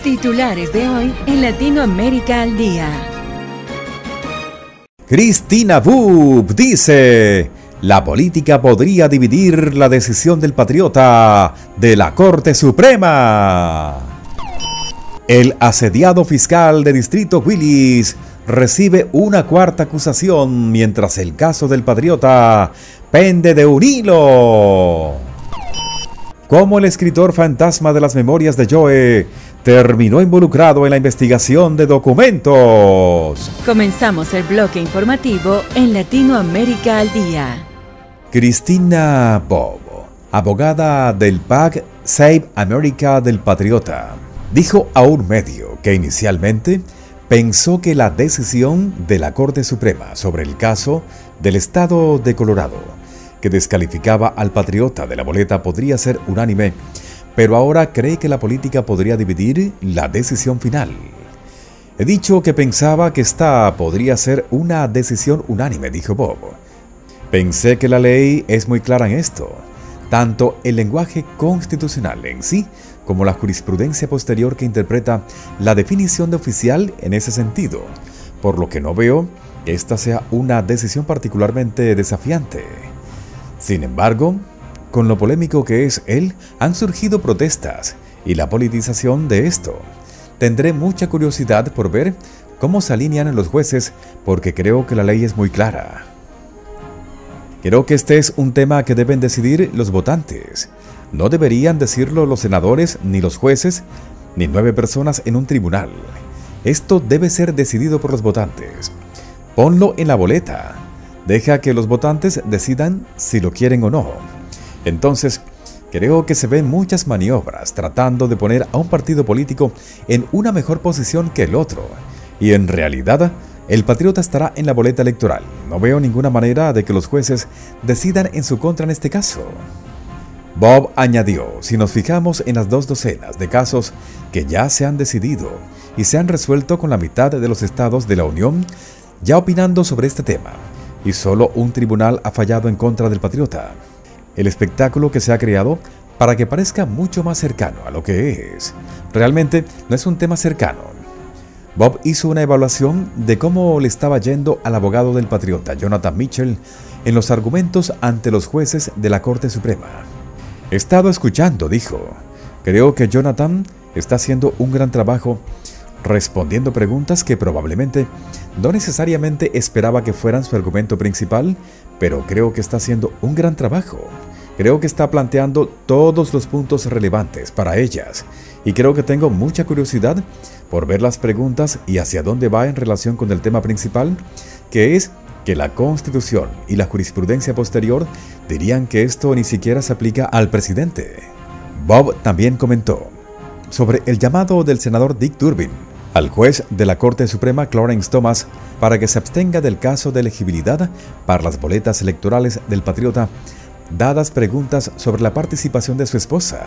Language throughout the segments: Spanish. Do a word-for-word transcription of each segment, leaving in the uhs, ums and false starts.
Titulares de hoy en Latinoamérica al Día. Cristina Bubb dice: la política podría dividir la decisión del patriota de la Corte Suprema. El asediado fiscal de distrito Willis recibe una cuarta acusación mientras el caso del patriota pende de un hilo. Como el escritor fantasma de las memorias de Joe terminó involucrado en la investigación de documentos. Comenzamos el bloque informativo en Latinoamérica al Día. Cristina Bubb, abogada del PAC Save America del Patriota, dijo a un medio que inicialmente pensó que la decisión de la Corte Suprema sobre el caso del estado de Colorado, que descalificaba al patriota de la boleta, podría ser unánime, pero ahora cree que la política podría dividir la decisión final. He dicho que pensaba que esta podría ser una decisión unánime, dijo Bubb. Pensé que la ley es muy clara en esto, tanto el lenguaje constitucional en sí como la jurisprudencia posterior que interpreta la definición de oficial en ese sentido, por lo que no veo que esta sea una decisión particularmente desafiante. Sin embargo, con lo polémico que es él, han surgido protestas y la politización de esto. Tendré mucha curiosidad por ver cómo se alinean los jueces, porque creo que la ley es muy clara. Creo que este es un tema que deben decidir los votantes. No deberían decirlo los senadores, ni los jueces, ni nueve personas en un tribunal. Esto debe ser decidido por los votantes. Ponlo en la boleta. Deja que los votantes decidan si lo quieren o no. Entonces, creo que se ven muchas maniobras tratando de poner a un partido político en una mejor posición que el otro. Y en realidad, el patriota estará en la boleta electoral. No veo ninguna manera de que los jueces decidan en su contra en este caso. Bubb añadió: si nos fijamos en las dos docenas de casos que ya se han decidido y se han resuelto con la mitad de los estados de la Unión ya opinando sobre este tema, y solo un tribunal ha fallado en contra del patriota. El espectáculo que se ha creado para que parezca mucho más cercano a lo que es, realmente no es un tema cercano. Bubb hizo una evaluación de cómo le estaba yendo al abogado del patriota, Jonathan Mitchell, en los argumentos ante los jueces de la Corte Suprema. He estado escuchando, dijo. Creo que Jonathan está haciendo un gran trabajo respondiendo preguntas que probablemente no necesariamente esperaba que fueran su argumento principal, pero creo que está haciendo un gran trabajo. Creo que está planteando todos los puntos relevantes para ellas, y creo que tengo mucha curiosidad por ver las preguntas y hacia dónde va en relación con el tema principal, que es que la Constitución y la jurisprudencia posterior dirían que esto ni siquiera se aplica al presidente. Bubb también comentó sobre el llamado del senador Dick Durbin al juez de la Corte Suprema Clarence Thomas para que se abstenga del caso de elegibilidad para las boletas electorales del patriota, dadas preguntas sobre la participación de su esposa.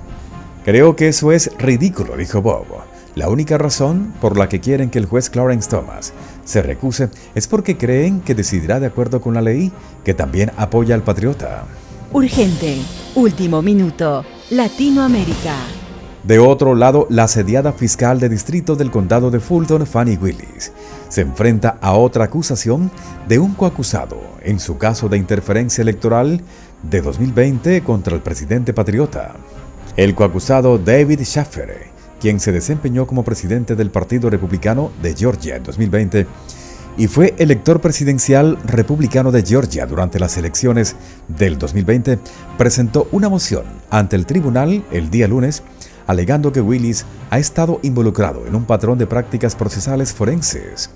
Creo que eso es ridículo, dijo Bubb. La única razón por la que quieren que el juez Clarence Thomas se recuse es porque creen que decidirá de acuerdo con la ley, que también apoya al patriota. Urgente, último minuto, Latinoamérica. De otro lado, la asediada fiscal de distrito del condado de Fulton, Fani Willis, se enfrenta a otra acusación de un coacusado en su caso de interferencia electoral de dos mil veinte contra el presidente patriota. El coacusado David Shafer, quien se desempeñó como presidente del Partido Republicano de Georgia en dos mil veinte y fue elector presidencial republicano de Georgia durante las elecciones del dos mil veinte, presentó una moción ante el tribunal el día lunes alegando que Willis ha estado involucrado en un patrón de prácticas procesales forenses.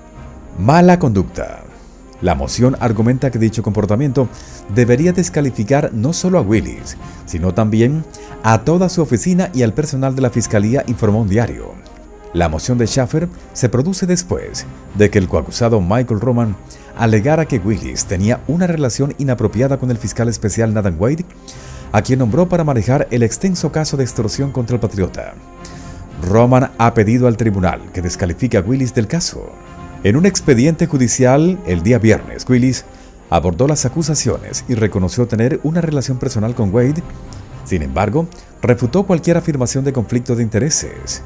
Mala conducta. La moción argumenta que dicho comportamiento debería descalificar no solo a Willis, sino también a toda su oficina y al personal de la Fiscalía, informó un diario. La moción de Shafer se produce después de que el coacusado Michael Roman alegara que Willis tenía una relación inapropiada con el fiscal especial Nathan Wade, a quien nombró para manejar el extenso caso de extorsión contra el patriota. Roman ha pedido al tribunal que descalifique a Willis del caso. En un expediente judicial el día viernes, Willis abordó las acusaciones y reconoció tener una relación personal con Wade. Sin embargo, refutó cualquier afirmación de conflicto de intereses.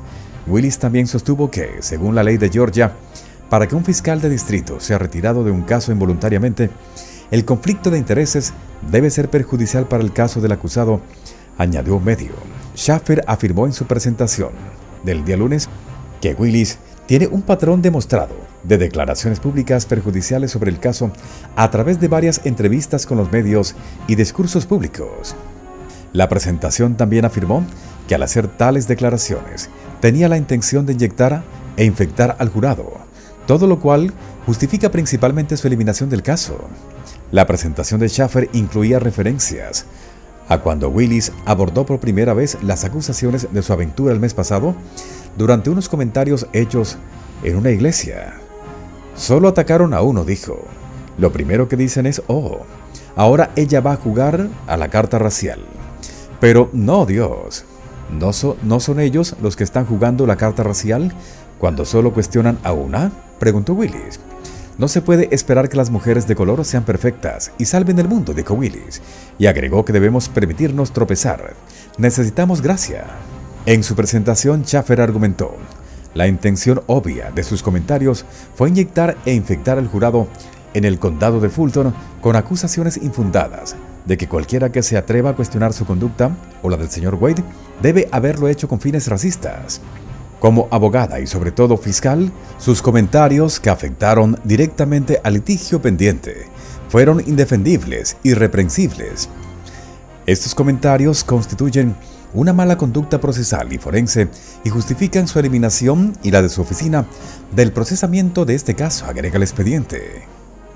Willis también sostuvo que, según la ley de Georgia, para que un fiscal de distrito sea retirado de un caso involuntariamente, el conflicto de intereses debe ser perjudicial para el caso del acusado, añadió un medio. Schaffer afirmó en su presentación del día lunes que Willis tiene un patrón demostrado de declaraciones públicas perjudiciales sobre el caso a través de varias entrevistas con los medios y discursos públicos. La presentación también afirmó que al hacer tales declaraciones tenía la intención de inyectar e infectar al jurado, todo lo cual justifica principalmente su eliminación del caso. La presentación de Schaffer incluía referencias a cuando Willis abordó por primera vez las acusaciones de su aventura el mes pasado durante unos comentarios hechos en una iglesia. Solo atacaron a uno, dijo. Lo primero que dicen es, oh, ahora ella va a jugar a la carta racial. Pero no, Dios, ¿no, so, ¿no son ellos los que están jugando la carta racial cuando solo cuestionan a una? Preguntó Willis. No se puede esperar que las mujeres de color sean perfectas y salven el mundo, dijo Willis, y agregó que debemos permitirnos tropezar. Necesitamos gracia. En su presentación, Schaffer argumentó, la intención obvia de sus comentarios fue inyectar e infectar al jurado en el condado de Fulton con acusaciones infundadas de que cualquiera que se atreva a cuestionar su conducta o la del señor Wade debe haberlo hecho con fines racistas. Como abogada y sobre todo fiscal, sus comentarios, que afectaron directamente al litigio pendiente, fueron indefendibles y irreprensibles. Estos comentarios constituyen una mala conducta procesal y forense y justifican su eliminación y la de su oficina del procesamiento de este caso, agrega el expediente.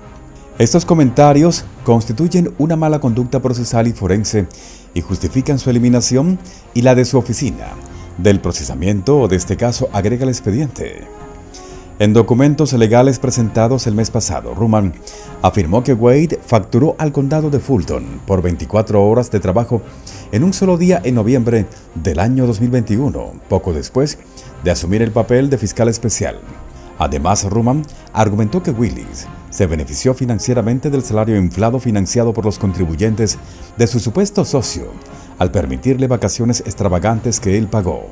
Estos comentarios constituyen una mala conducta procesal y forense y justifican su eliminación y la de su oficina del procesamiento de este caso, agrega el expediente. En documentos legales presentados el mes pasado, Ruman afirmó que Wade facturó al condado de Fulton por veinticuatro horas de trabajo en un solo día en noviembre del año dos mil veintiuno, poco después de asumir el papel de fiscal especial. Además, Ruman argumentó que Willis se benefició financieramente del salario inflado financiado por los contribuyentes de su supuesto socio al permitirle vacaciones extravagantes que él pagó.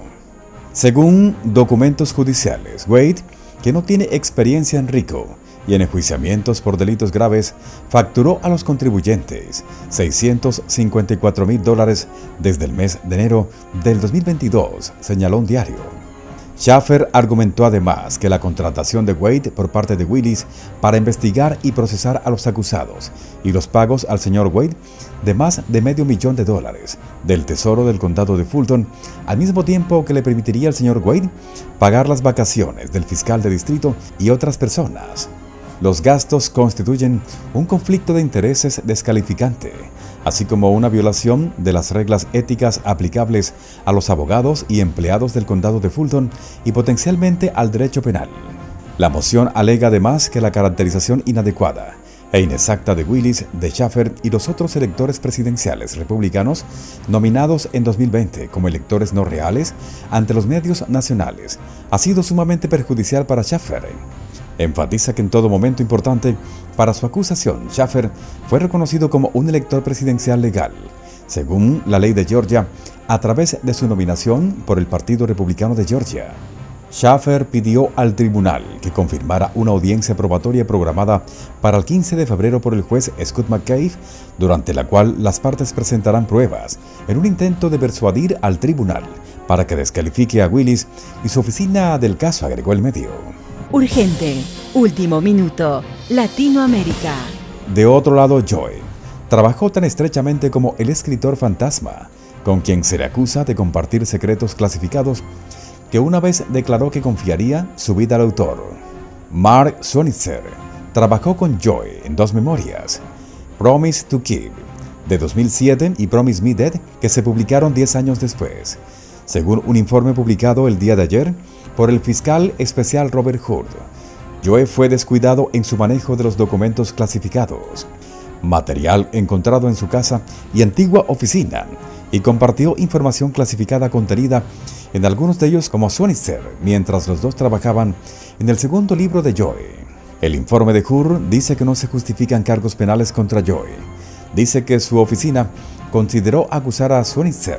Según documentos judiciales, Wade, que no tiene experiencia en RICO y en enjuiciamientos por delitos graves, facturó a los contribuyentes seiscientos cincuenta y cuatro mil dólares desde el mes de enero del dos mil veintidós, señaló un diario. Schaffer argumentó además que la contratación de Wade por parte de Willis para investigar y procesar a los acusados y los pagos al señor Wade de más de medio millón de dólares del tesoro del condado de Fulton, al mismo tiempo que le permitiría al señor Wade pagar las vacaciones del fiscal de distrito y otras personas. Los gastos constituyen un conflicto de intereses descalificante, así como una violación de las reglas éticas aplicables a los abogados y empleados del condado de Fulton y potencialmente al derecho penal. La moción alega además que la caracterización inadecuada e inexacta de Willis, de Schaffer y los otros electores presidenciales republicanos nominados en dos mil veinte como electores no reales ante los medios nacionales ha sido sumamente perjudicial para Schaffer. Enfatiza que en todo momento importante para su acusación, Schaffer fue reconocido como un elector presidencial legal, según la ley de Georgia, a través de su nominación por el Partido Republicano de Georgia. Schaffer pidió al tribunal que confirmara una audiencia probatoria programada para el quince de febrero por el juez Scott McCabe, durante la cual las partes presentarán pruebas en un intento de persuadir al tribunal para que descalifique a Willis y su oficina del caso, agregó el medio. Urgente, último minuto, Latinoamérica. De otro lado, Joy trabajó tan estrechamente como el escritor fantasma, con quien se le acusa de compartir secretos clasificados, que una vez declaró que confiaría su vida al autor. Mark Swinitzer trabajó con Joy en dos memorias, Promise to Keep, de dos mil siete, y Promise Me Dead, que se publicaron diez años después, según un informe publicado el día de ayer por el fiscal especial Robert Hood. Joy fue descuidado en su manejo de los documentos clasificados, material encontrado en su casa y antigua oficina, y compartió información clasificada contenida en algunos de ellos como Swinitzer, mientras los dos trabajaban en el segundo libro de Joy. El informe de Hood dice que no se justifican cargos penales contra Joy. Dice que su oficina consideró acusar a Swinitzer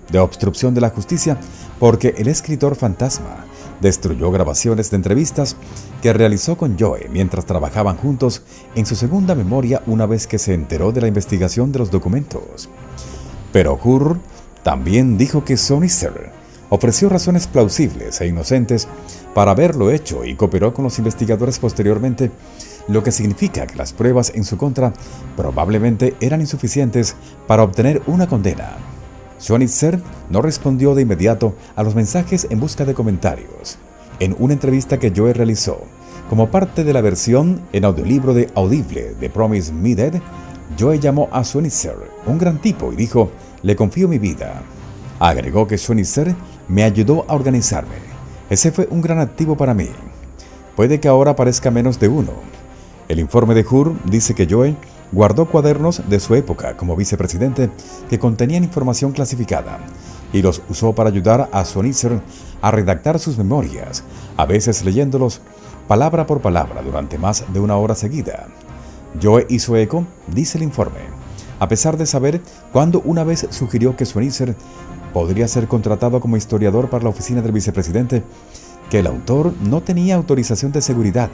de obstrucción de la justicia porque el escritor fantasma destruyó grabaciones de entrevistas que realizó con Joe mientras trabajaban juntos en su segunda memoria una vez que se enteró de la investigación de los documentos. Pero Hur también dijo que Sonitzer ofreció razones plausibles e inocentes para haberlo hecho y cooperó con los investigadores posteriormente, lo que significa que las pruebas en su contra probablemente eran insuficientes para obtener una condena. Sonitzer no respondió de inmediato a los mensajes en busca de comentarios. En una entrevista que Joe realizó, como parte de la versión en audiolibro de Audible de Promise Me Dead, Joe llamó a Sonitzer un gran tipo y dijo: «Le confío mi vida». Agregó que Sonitzer me ayudó a organizarme. Ese fue un gran activo para mí. Puede que ahora parezca menos de uno. El informe de Hur dice que Joe guardó cuadernos de su época como vicepresidente que contenían información clasificada y los usó para ayudar a Sonitzer a redactar sus memorias, a veces leyéndolos palabra por palabra durante más de una hora seguida. Joe hizo eco, dice el informe, a pesar de saber cuando una vez sugirió que Sonitzer podría ser contratado como historiador para la oficina del vicepresidente, que el autor no tenía autorización de seguridad.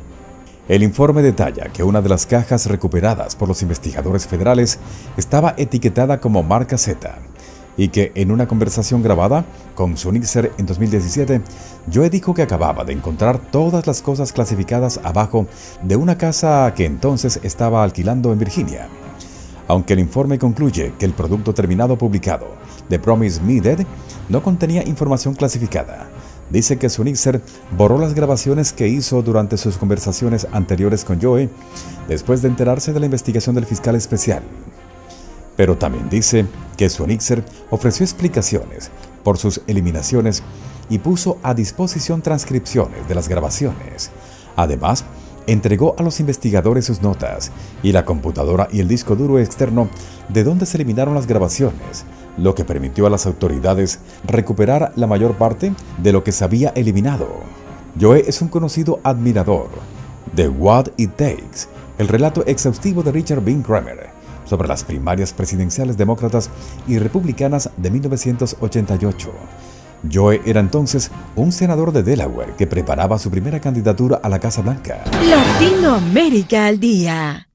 El informe detalla que una de las cajas recuperadas por los investigadores federales estaba etiquetada como marca Z y que en una conversación grabada con Sonitzer en dos mil diecisiete, Joe dijo que acababa de encontrar todas las cosas clasificadas abajo de una casa que entonces estaba alquilando en Virginia. Aunque el informe concluye que el producto terminado publicado de Promise Me Dead no contenía información clasificada, dice que Sonitzer borró las grabaciones que hizo durante sus conversaciones anteriores con Joe después de enterarse de la investigación del fiscal especial. Pero también dice que Sonitzer ofreció explicaciones por sus eliminaciones y puso a disposición transcripciones de las grabaciones. Además, entregó a los investigadores sus notas y la computadora y el disco duro externo de donde se eliminaron las grabaciones, lo que permitió a las autoridades recuperar la mayor parte de lo que se había eliminado. Joe es un conocido admirador de What It Takes, el relato exhaustivo de Richard Bean Kramer sobre las primarias presidenciales demócratas y republicanas de mil novecientos ochenta y ocho. Joe era entonces un senador de Delaware que preparaba su primera candidatura a la Casa Blanca. Latinoamérica al día.